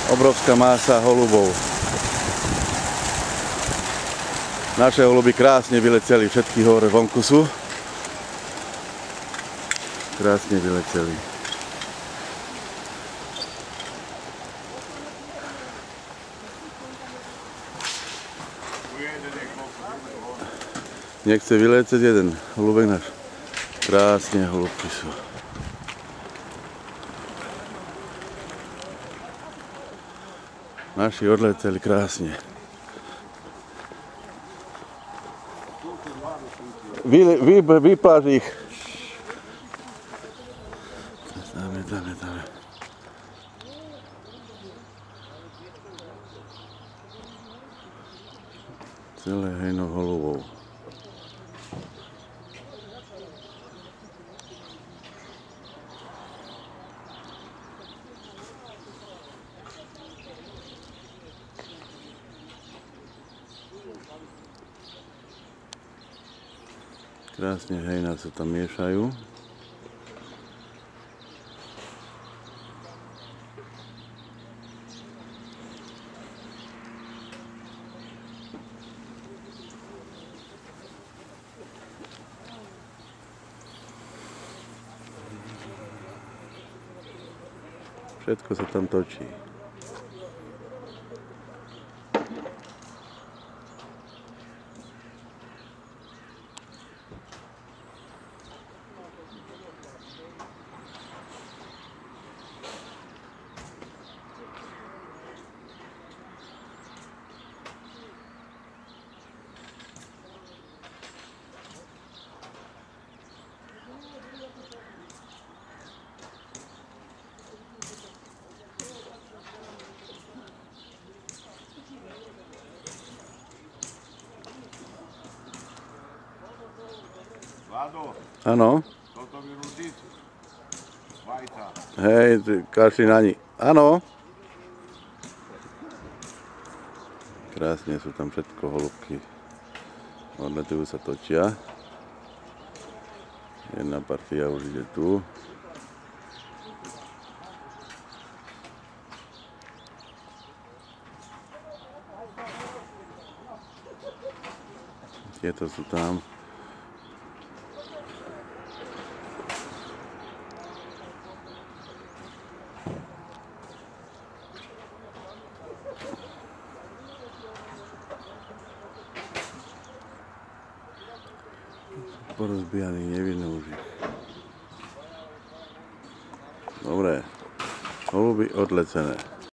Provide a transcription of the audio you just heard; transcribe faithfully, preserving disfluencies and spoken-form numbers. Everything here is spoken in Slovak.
Obrovská masa holubov. Naše holuby krásne vyleteli, všetky hore vonku sú. Krásne vyleteli. Nechce vyletieť jeden holubek náš. Krásne holubky sú. Naši odleteli krásne. Vy, vy, vypláž ich. Dáme, dáme, dáme. Celé hejno holubov. Krásne hejna sa tam miešajú. Všetko sa tam točí. Vlado, Áno. toto mi ružicu. Vajca. Hej, kašli na ni. Áno. Krásne sú tam všetko holubky. Odletujú sa, točia. Jedna partia už ide tu. Tieto sú tam. Porozbijaných, nevidno už ich. Dobre, holuby odlecené.